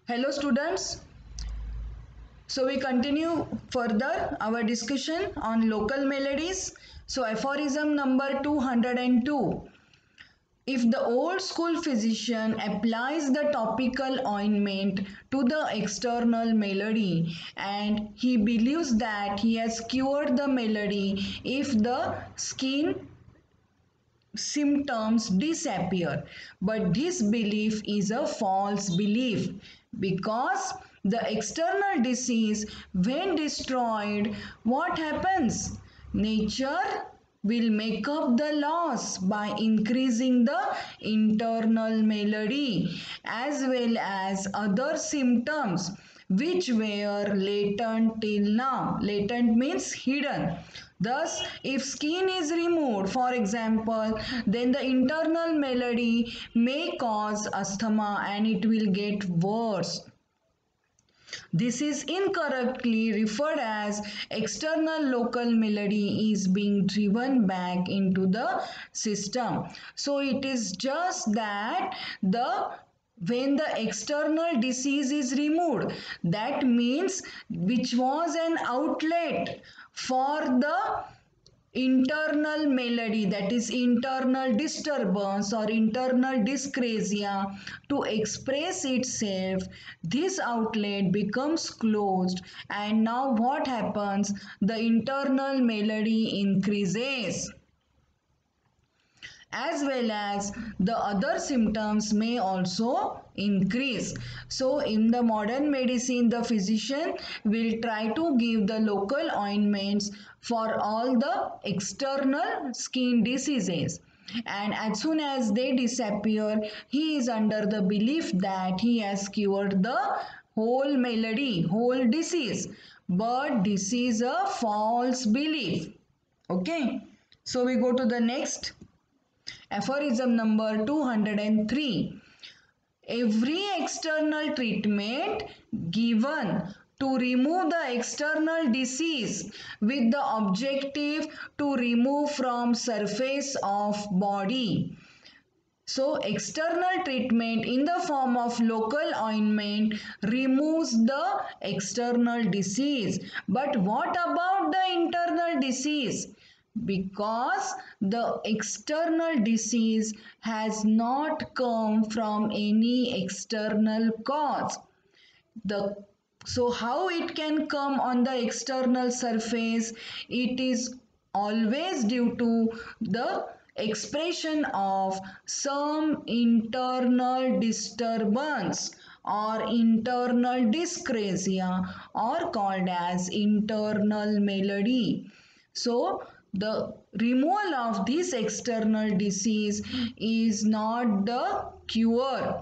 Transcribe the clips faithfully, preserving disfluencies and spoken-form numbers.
Hello students. So we continue further our discussion on local melodies. So aphorism number two hundred two. If the old school physician applies the topical ointment to the external malady and he believes that he has cured the malady if the skin symptoms disappear, but this belief is a false belief because the external disease, when destroyed, what happens? Nature will make up the loss by increasing the internal malady as well as other symptoms which were latent till now. Latent means hidden. Thus, if skin is removed, for example, then the internal malady may cause asthma and it will get worse. This is incorrectly referred as external local malady is being driven back into the system. So it is just that the when the external disease is removed, that means which was an outlet for the internal malady, that is internal disturbance or internal dyscrasia, to express itself, this outlet becomes closed and now what happens? The internal malady increases as well as the other symptoms may also increase. So in the modern medicine, the physician will try to give the local ointments for all the external skin diseases, and as soon as they disappear, he is under the belief that he has cured the whole malady, whole disease, but this is a false belief. Okay, so we go to the next aphorism number two hundred three. Every external treatment given to remove the external disease with the objective to remove from surface of body. So external treatment in the form of local ointment removes the external disease. But what about the internal disease? Because the external disease has not come from any external cause. The so how it can come on the external surface? It is always due to the expression of some internal disturbance or internal dyscrasia or called as internal malady. So the removal of this external disease is not the cure.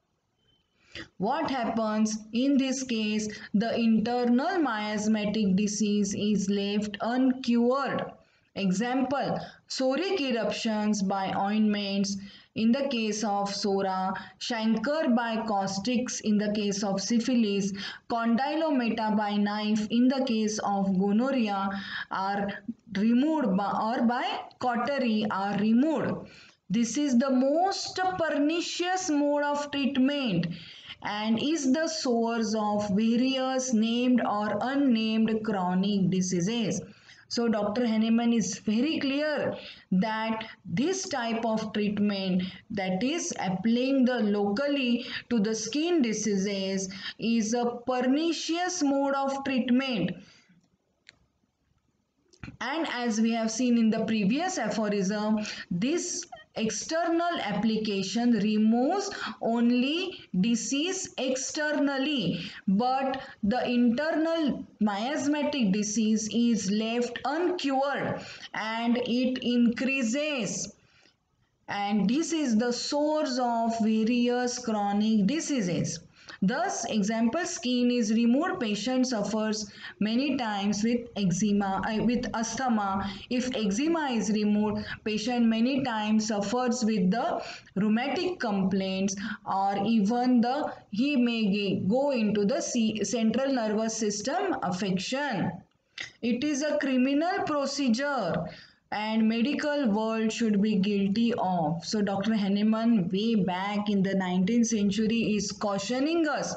What happens in this case? The internal miasmatic disease is left uncured. Example, psoriatic eruptions by ointments in the case of psora, chancre by caustics in the case of syphilis, condylomata by knife in the case of gonorrhea are removed by, or by cautery are removed. This is the most pernicious mode of treatment and is the source of various named or unnamed chronic diseases. So Doctor Hahnemann is very clear that this type of treatment, that is applying the locally to the skin diseases, is a pernicious mode of treatment. And as we have seen in the previous aphorism, this external application removes only disease externally, but the internal miasmatic disease is left uncured and it increases. And this is the source of various chronic diseases. Thus, example, skin is removed, patient suffers many times with eczema, uh, with asthma. If eczema is removed, patient many times suffers with the rheumatic complaints, or even the he may go into the central nervous system affection. It is a criminal procedure and medical world should be guilty of. So Doctor Hahnemann way back in the nineteenth century is cautioning us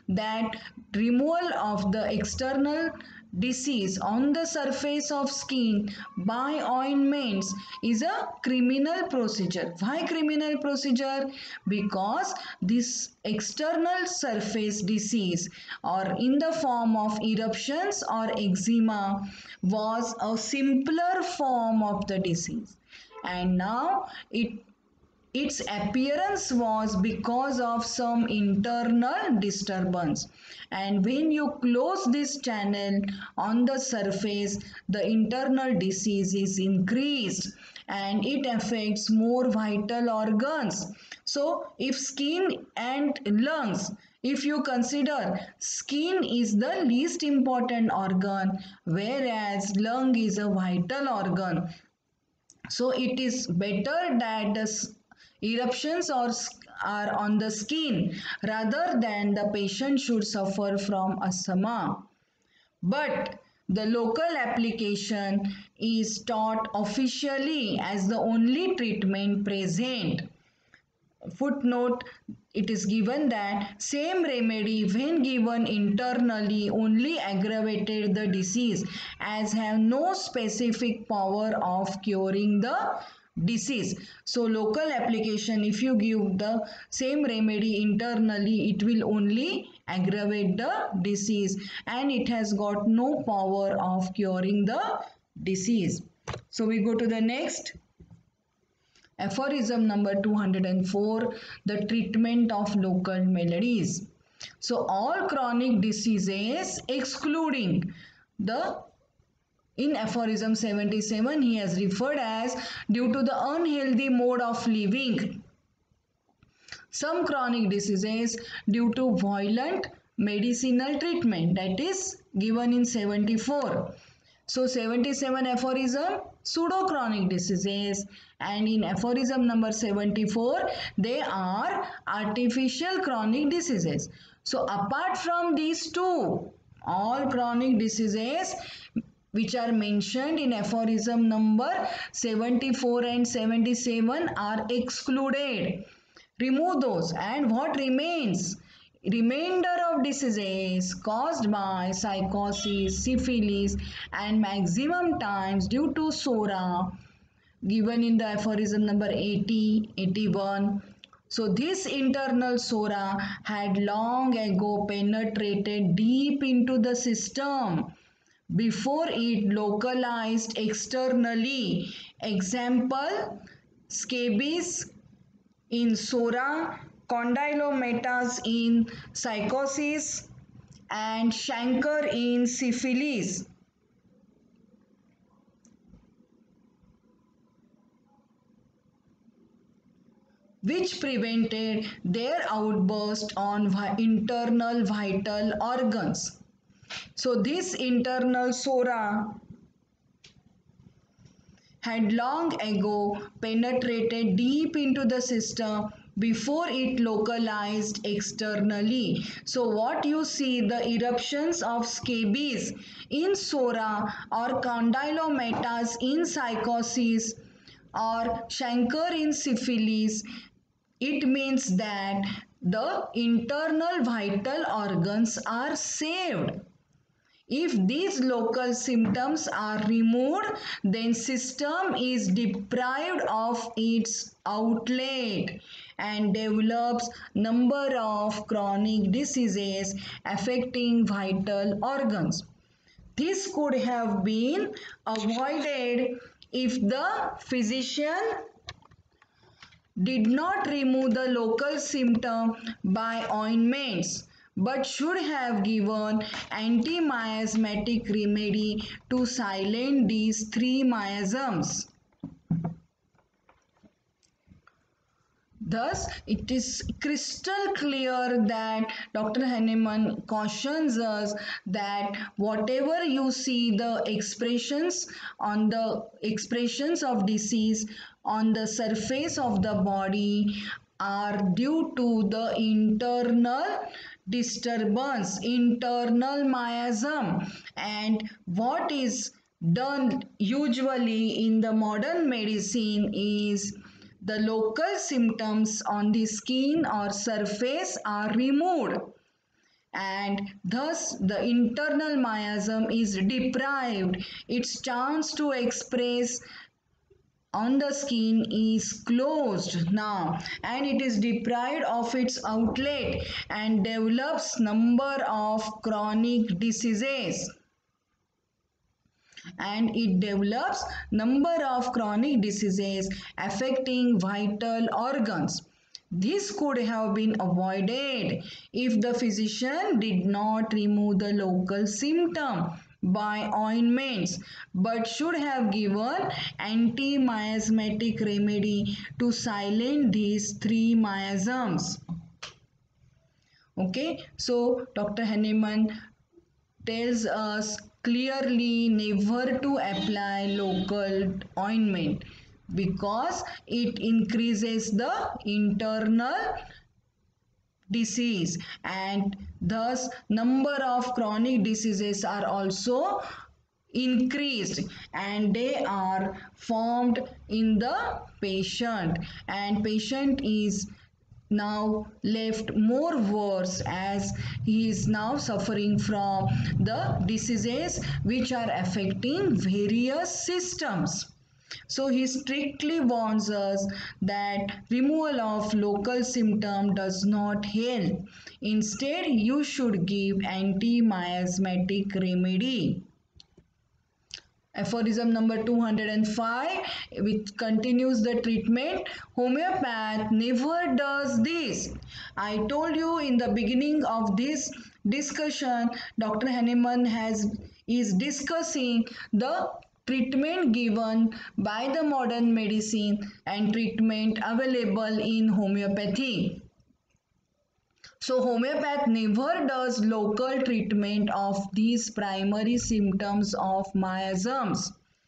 that removal of the external disease on the surface of skin by ointments is a criminal procedure. Why criminal procedure? Because this external surface disease or in the form of eruptions or eczema was a simpler form of the disease, and now it its appearance was because of some internal disturbance, and when you close this channel on the surface, the internal disease is increased and it affects more vital organs. So if skin and lungs, if you consider, skin is the least important organ whereas lung is a vital organ, so it is better that the eruptions are, are on the skin rather than the patient should suffer from asthma. But the local application is taught officially as the only treatment present. Footnote, it is given that same remedy when given internally only aggravated the disease as have no specific power of curing the disease. So local application, if you give the same remedy internally, it will only aggravate the disease and it has got no power of curing the disease. So we go to the next. Aphorism number two hundred four, the treatment of local maladies. So all chronic diseases excluding the, in aphorism seventy-seven he has referred as due to the unhealthy mode of living. Some chronic diseases due to violent medicinal treatment, that is given in seventy-four. So seventy-seven aphorism, pseudochronic diseases, and in aphorism number seventy-four they are artificial chronic diseases. So apart from these two, all chronic diseases which are mentioned in aphorism number seventy-four and seventy-seven are excluded. Remove those, and what remains? Remainder of diseases caused by psychosis, syphilis, and maximum times due to sora, given in the aphorism number eighty, eighty-one. So this internal sora had long ago penetrated deep into the system before it localized externally. Example, scabies in sora, condylometas in psychosis, and chancre in syphilis. Which prevented their outburst on internal vital organs. So this internal sora had long ago penetrated deep into the system before it localized externally. So what you see, the eruptions of scabies in sora or condylometas in psychosis or chancre in syphilis, it means that the internal vital organs are saved. If these local symptoms are removed, then system is deprived of its outlet and develops number of chronic diseases affecting vital organs. This could have been avoided if the physician did not remove the local symptom by ointments, but should have given anti-miasmatic remedy to silence these three miasms. Thus, it is crystal clear that Doctor Hahnemann cautions us that whatever you see the expressions on the expressions of disease on the surface of the body are due to the internal disturbance, internal miasm, and what is done usually in the modern medicine is the local symptoms on the skin or surface are removed and thus the internal miasm is deprived. Its chance to express on the skin is closed now, and it is deprived of its outlet and develops number of chronic diseases, and it develops number of chronic diseases affecting vital organs. This could have been avoided if the physician did not remove the local symptom by ointments, but should have given anti-miasmatic remedy to silence these three miasms. Okay, so Doctor Henneman tells us clearly never to apply local ointment because it increases the internal disease, and thus number of chronic diseases are also increased, and they are formed in the patient, and patient is now left more worse as he is now suffering from the diseases which are affecting various systems. So he strictly warns us that removal of local symptom does not help. Instead, you should give anti-miasmatic remedy. Aphorism number two hundred five, which continues the treatment. Homeopath never does this. I told you in the beginning of this discussion, Doctor Henneman has is discussing the treatment given by the modern medicine and treatment available in homeopathy. So homeopath never does local treatment of these primary symptoms of miasms.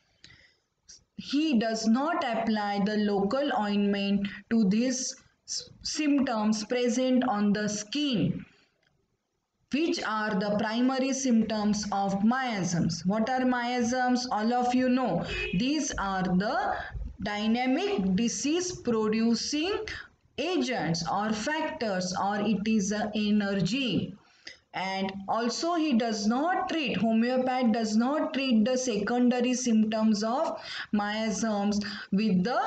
He does not apply the local ointment to these symptoms present on the skin, which are the primary symptoms of miasms. What are miasms? All of you know. These are the dynamic disease producing agents or factors, or it is an energy. And also he does not treat, homeopath does not treat the secondary symptoms of miasms with the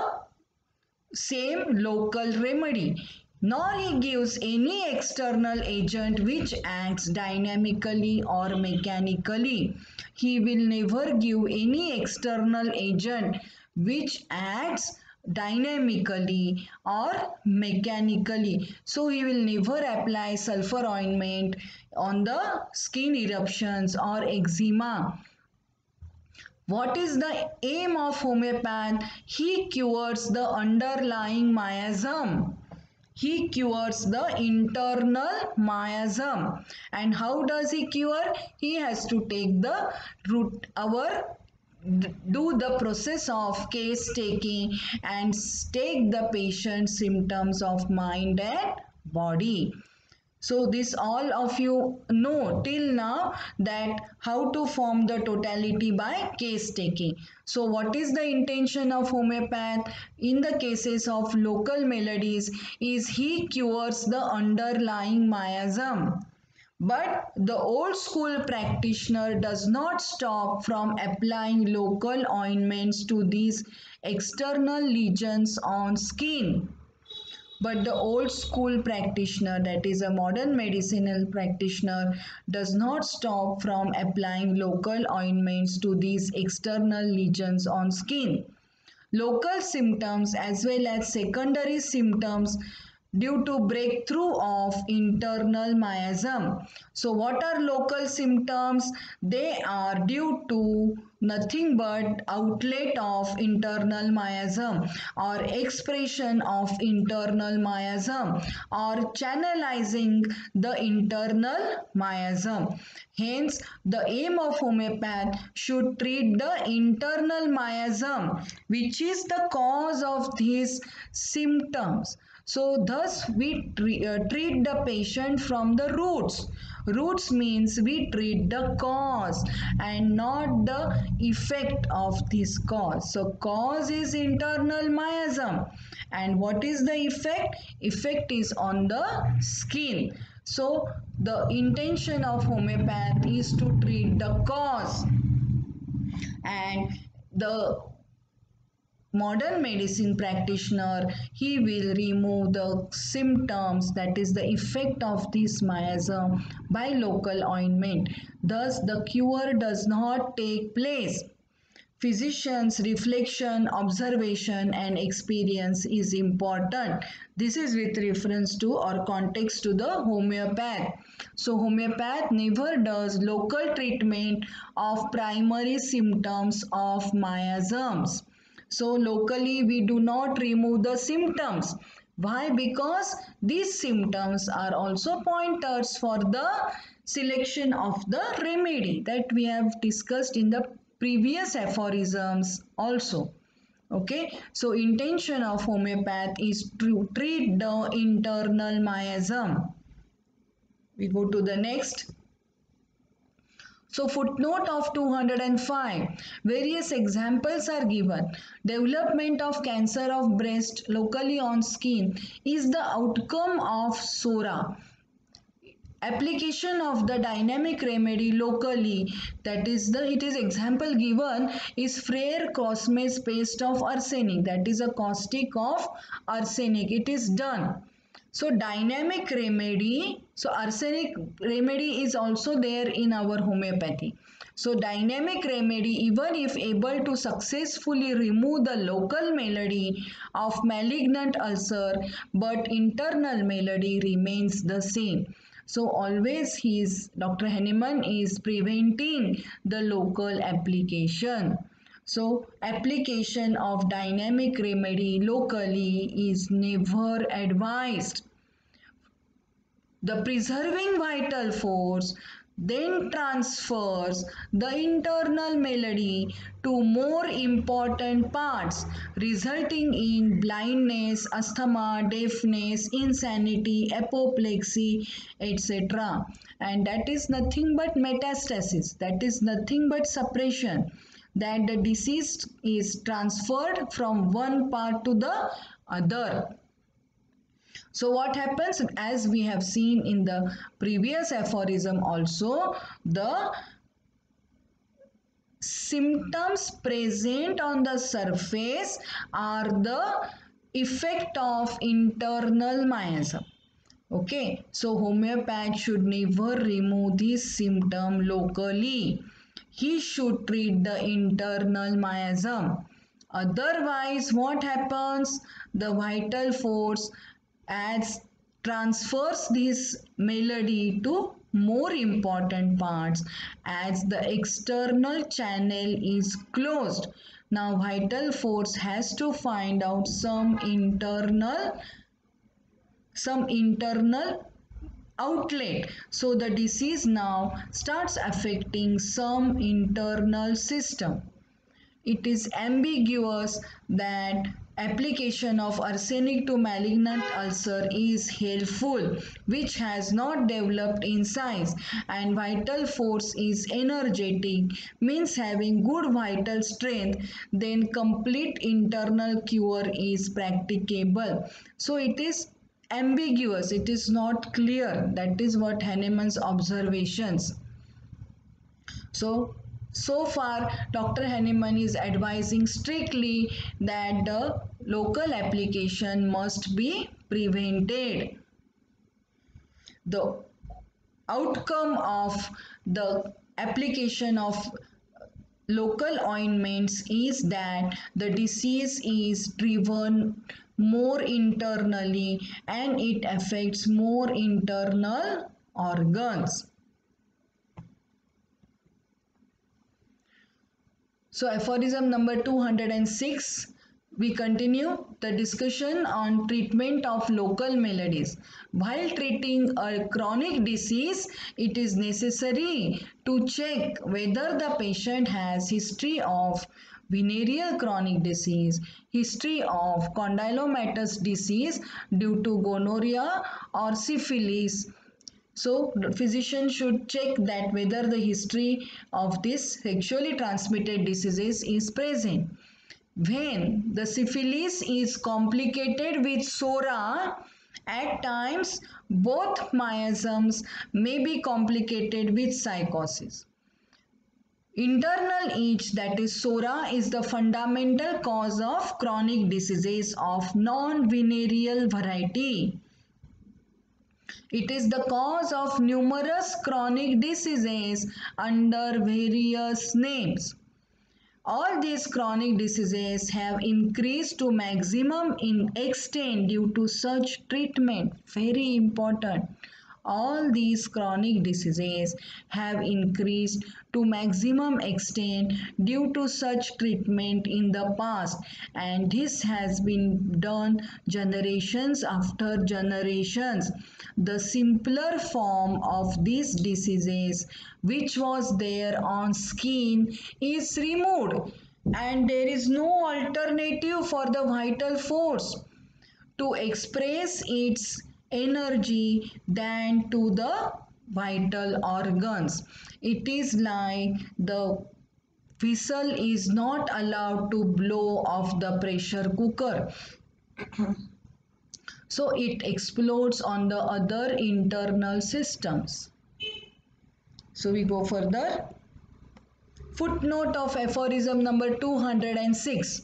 same local remedy, nor he gives any external agent which acts dynamically or mechanically. He will never give any external agent which acts dynamically or mechanically. So he will never apply sulfur ointment on the skin eruptions or eczema. What is the aim of homeopath? He cures the underlying miasm. He cures the internal miasm. And how does he cure? He has to take the root, our do the process of case taking and take the patient's symptoms of mind and body. So this all of you know till now that how to form the totality by case taking. So what is the intention of homeopath in the cases of local maladies is he cures the underlying miasm. But the old school practitioner does not stop from applying local ointments to these external lesions on skin. But the old school practitioner, that is a modern medicinal practitioner, does not stop from applying local ointments to these external lesions on skin. Local symptoms as well as secondary symptoms due to breakthrough of internal miasm. So what are local symptoms? They are due to nothing but outlet of internal miasm or expression of internal miasm or channelizing the internal miasm. Hence, the aim of homeopath should treat the internal miasm, which is the cause of these symptoms. So thus we tre uh, treat the patient from the roots. Roots means we treat the cause and not the effect of this cause. So cause is internal miasm, and what is the effect? Effect is on the skin. So the intention of homeopath is to treat the cause, and the modern medicine practitioner, he will remove the symptoms, that is the effect of this miasm, by local ointment. Thus the cure does not take place. Physician's reflection, observation, and experience is important. This is with reference to or context to the homeopath. So homeopath never does local treatment of primary symptoms of miasms. So locally we do not remove the symptoms. Why? Because these symptoms are also pointers for the selection of the remedy that we have discussed in the previous aphorisms also. Okay, so intention of homeopath is to treat the internal miasm. We go to the next. So footnote of two hundred five, various examples are given. Development of cancer of breast locally on skin is the outcome of S O R A. Application of the dynamic remedy locally, that is the it is example given is Frere Cosmes paste of arsenic, that is a caustic of arsenic, it is done. So dynamic remedy, so arsenic remedy is also there in our homeopathy. So dynamic remedy, even if able to successfully remove the local malady of malignant ulcer, but internal malady remains the same. So always he is, Doctor Hahnemann is preventing the local application. So application of dynamic remedy locally is never advised. The preserving vital force then transfers the internal malady to more important parts, resulting in blindness, asthma, deafness, insanity, apoplexy, et cetera. And that is nothing but metastasis, that is nothing but suppression, that the disease is transferred from one part to the other. So what happens, as we have seen in the previous aphorism also, the symptoms present on the surface are the effect of internal miasm. Okay, so homeopath should never remove this symptom locally. He should treat the internal miasm. Otherwise, what happens? The vital force adds transfers this malady to more important parts as the external channel is closed. Now vital force has to find out some internal some internal outlet. So the disease now starts affecting some internal system. It is ambiguous that application of arsenic to malignant ulcer is helpful, which has not developed in science, and vital force is energetic, means having good vital strength, then complete internal cure is practicable. So it is ambiguous, it is not clear. That is what Hahnemann's observations. So, so far Doctor Hahnemann is advising strictly that the local application must be prevented. The outcome of the application of local ointments is that the disease is driven more internally and it affects more internal organs. So aphorism number two hundred six, we continue the discussion on treatment of local maladies. While treating a chronic disease, it is necessary to check whether the patient has history of venereal chronic disease, history of condylomatous disease due to gonorrhea or syphilis. So the physician should check that whether the history of this sexually transmitted diseases is present. When the syphilis is complicated with S O R A At times, both miasms may be complicated with psychosis. Internal itch, that is sora, is the fundamental cause of chronic diseases of non-venereal variety. It is the cause of numerous chronic diseases under various names. All these chronic diseases have increased to maximum in extent due to such treatment. Very important. All these chronic diseases have increased to maximum extent due to such treatment in the past, and this has been done generations after generations. The simpler form of these diseases which was there on skin is removed, and there is no alternative for the vital force to express its energy than to the vital organs. It is like the whistle is not allowed to blow off the pressure cooker. So it explodes on the other internal systems. So we go further. Footnote of aphorism number two hundred six.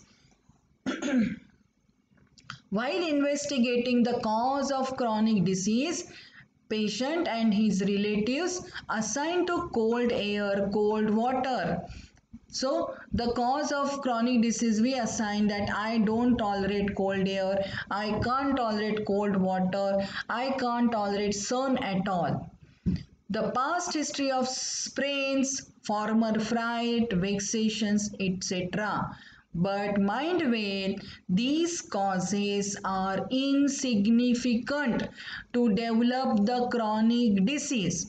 While investigating the cause of chronic disease, patient and his relatives assign to cold air, cold water. So the cause of chronic disease, we assign that I don't tolerate cold air, I can't tolerate cold water, I can't tolerate sun at all. The past history of sprains, former fright, vexations, et cetera. But mind well, these causes are insignificant to develop the chronic disease,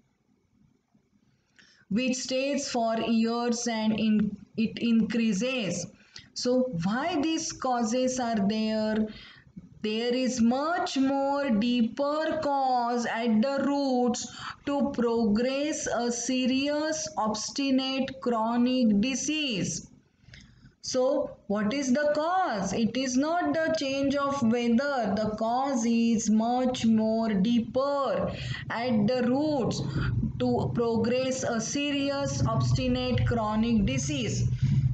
which stays for years and in, it increases. So why these causes are there? There is much more deeper cause at the roots to progress a serious, obstinate chronic disease. So, what is the cause? It is not the change of weather. The cause is much more deeper at the roots to progress a serious, obstinate chronic disease.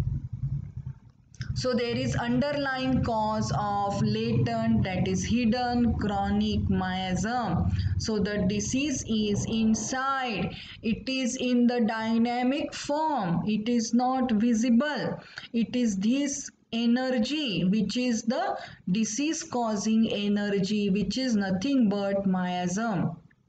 So there is underlying cause of latent, that is hidden chronic miasm. So the disease is inside. It is in the dynamic form. It is not visible. It is this energy which is the disease causing energy, which is nothing but miasm.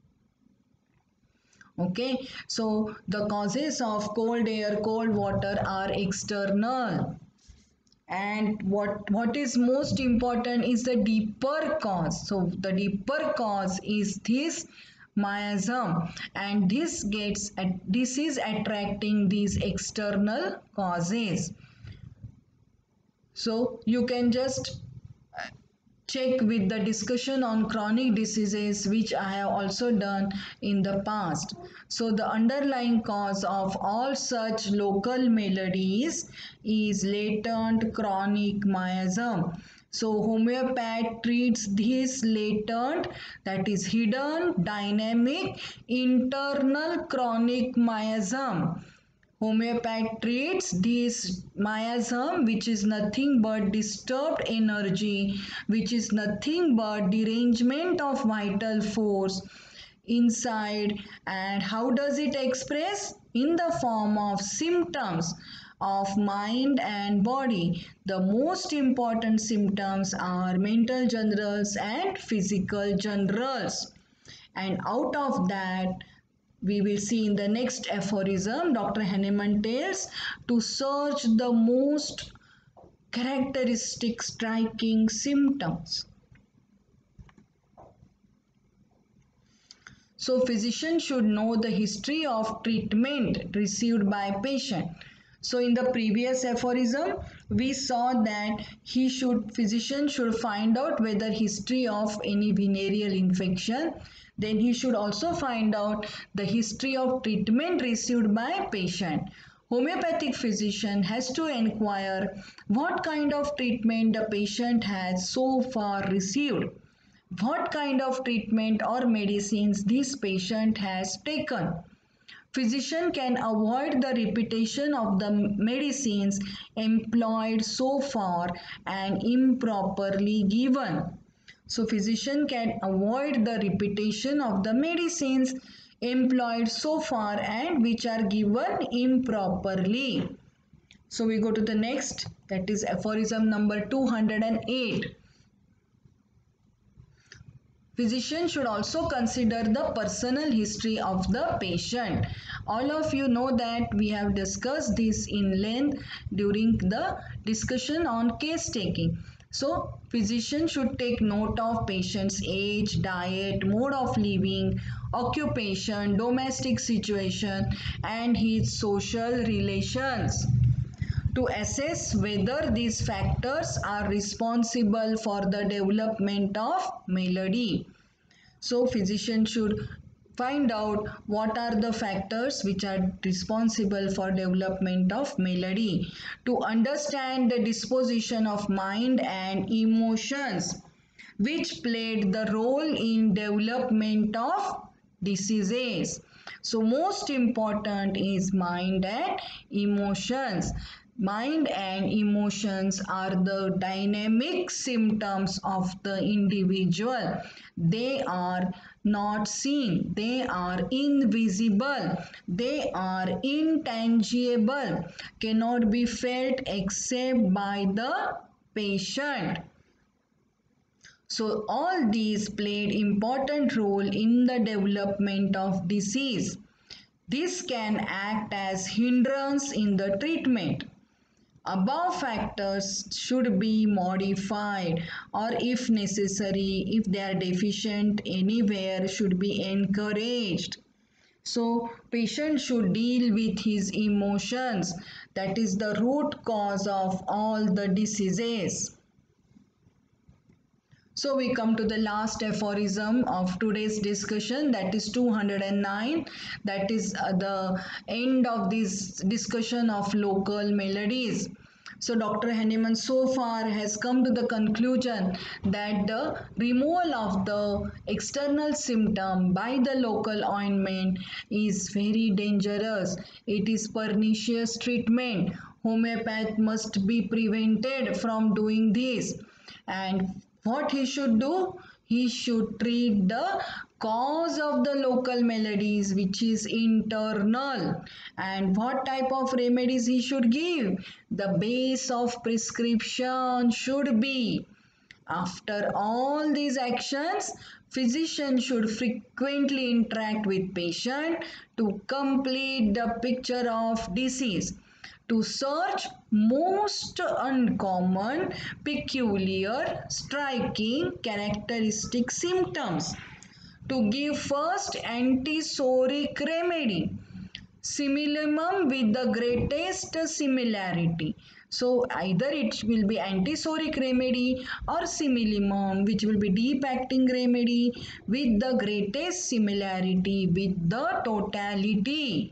Okay, so the causes of cold air, cold water are external. And what what is most important is the deeper cause. So the deeper cause is this miasm, and this gets this is attracting these external causes. So you can just check with the discussion on chronic diseases which I have also done in the past. So the underlying cause of all such local maladies is latent chronic miasm. So homeopath treats this latent, that is hidden, dynamic, internal chronic miasm. Homeopath treats this miasm, which is nothing but disturbed energy, which is nothing but derangement of vital force inside. And how does it express? In the form of symptoms of mind and body. The most important symptoms are mental generals and physical generals. And out of that, we will see in the next aphorism, Doctor Hahnemann tells to search the most characteristic striking symptoms. So physician should know the history of treatment received by patient. So in the previous aphorism, we saw that he should, physician should find out whether history of any venereal infection. Then he should also find out the history of treatment received by patient. Homeopathic physician has to inquire what kind of treatment the patient has so far received. what kind of treatment or medicines this patient has taken. Physician can avoid the repetition of the medicines employed so far and improperly given. So physician can avoid the repetition of the medicines employed so far and which are given improperly. So we go to the next, that is aphorism number two hundred eight. Physician should also consider the personal history of the patient. All of you know that we have discussed this in length during the discussion on case taking. So, physician should take note of patient's age, diet, mode of living, occupation, domestic situation, and his social relations to assess whether these factors are responsible for the development of malady. So physician should find out what are the factors which are responsible for development of malady to understand the disposition of mind and emotions which played the role in development of diseases. So most important is mind and emotions. Mind and emotions are the dynamic symptoms of the individual. They are not seen, they are invisible, they are intangible, cannot be felt except by the patient. So all these played important role in the development of disease. This can act as hindrance in the treatment. Above factors should be modified or if necessary, if they are deficient anywhere, should be encouraged. So patient should deal with his emotions. That is the root cause of all the diseases. So we come to the last aphorism of today's discussion, that is two hundred nine. That is uh, the end of this discussion of local maladies. So Doctor Henneman so far has come to the conclusion that the removal of the external symptom by the local ointment is very dangerous. It is pernicious treatment. Homeopath must be prevented from doing this. And what he should do? He should treat the cause of the local maladies, which is internal. And what type of remedies he should give? The base of prescription should be. After all these actions, physician should frequently interact with patient to complete the picture of disease, to search most uncommon, peculiar, striking, characteristic symptoms, to give first antisoric remedy, simillimum with the greatest similarity. So either it will be antisoric remedy or simillimum, which will be deep acting remedy with the greatest similarity with the totality.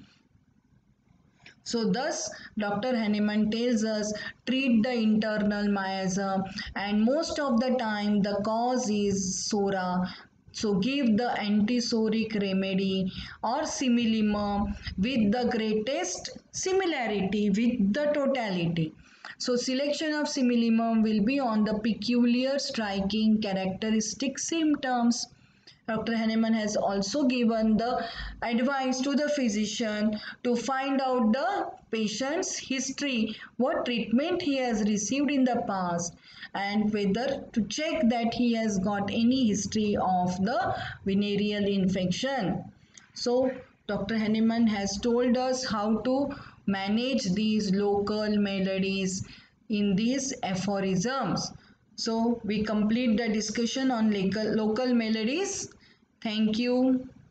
So thus Doctor Henneman tells us treat the internal miasm, and most of the time the cause is psora. So give the antisoric remedy or simillimum with the greatest similarity with the totality. So selection of simillimum will be on the peculiar striking characteristic symptoms. Doctor Henneman has also given the advice to the physician to find out the patient's history, what treatment he has received in the past, and whether to check that he has got any history of the venereal infection. So Doctor Henneman has told us how to manage these local maladies in these aphorisms. So we complete the discussion on local, local maladies. Thank you.